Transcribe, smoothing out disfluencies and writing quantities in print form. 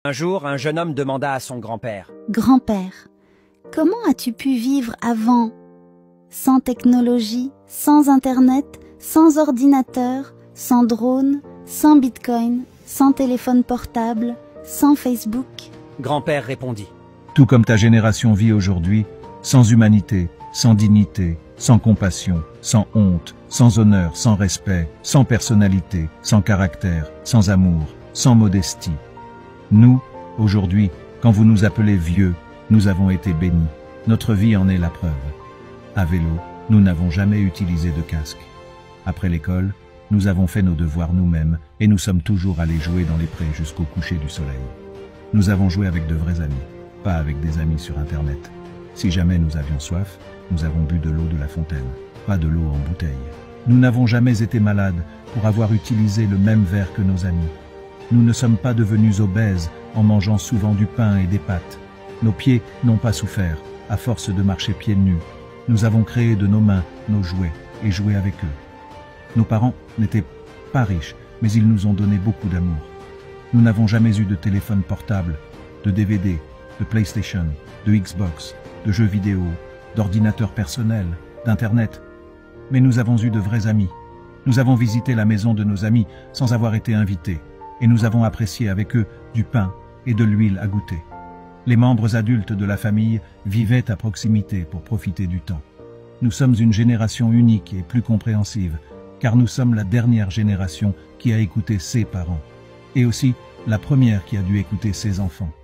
Un jour, un jeune homme demanda à son grand-père. Grand-père, comment as-tu pu vivre avant? Sans technologie, sans Internet, sans ordinateur, sans drone, sans Bitcoin, sans téléphone portable, sans Facebook? Grand-père répondit. Tout comme ta génération vit aujourd'hui, sans humanité, sans dignité, sans compassion, sans honte, sans honneur, sans respect, sans personnalité, sans caractère, sans amour, sans modestie. Nous, aujourd'hui, quand vous nous appelez vieux, nous avons été bénis. Notre vie en est la preuve. À vélo, nous n'avons jamais utilisé de casque. Après l'école, nous avons fait nos devoirs nous-mêmes et nous sommes toujours allés jouer dans les prés jusqu'au coucher du soleil. Nous avons joué avec de vrais amis, pas avec des amis sur Internet. Si jamais nous avions soif, nous avons bu de l'eau de la fontaine, pas de l'eau en bouteille. Nous n'avons jamais été malades pour avoir utilisé le même verre que nos amis. Nous ne sommes pas devenus obèses en mangeant souvent du pain et des pâtes. Nos pieds n'ont pas souffert à force de marcher pieds nus. Nous avons créé de nos mains nos jouets et joué avec eux. Nos parents n'étaient pas riches, mais ils nous ont donné beaucoup d'amour. Nous n'avons jamais eu de téléphone portable, de DVD, de PlayStation, de Xbox, de jeux vidéo, d'ordinateur personnel, d'Internet. Mais nous avons eu de vrais amis. Nous avons visité la maison de nos amis sans avoir été invités, et nous avons apprécié avec eux du pain et de l'huile à goûter. Les membres adultes de la famille vivaient à proximité pour profiter du temps. Nous sommes une génération unique et plus compréhensive, car nous sommes la dernière génération qui a écouté ses parents, et aussi la première qui a dû écouter ses enfants.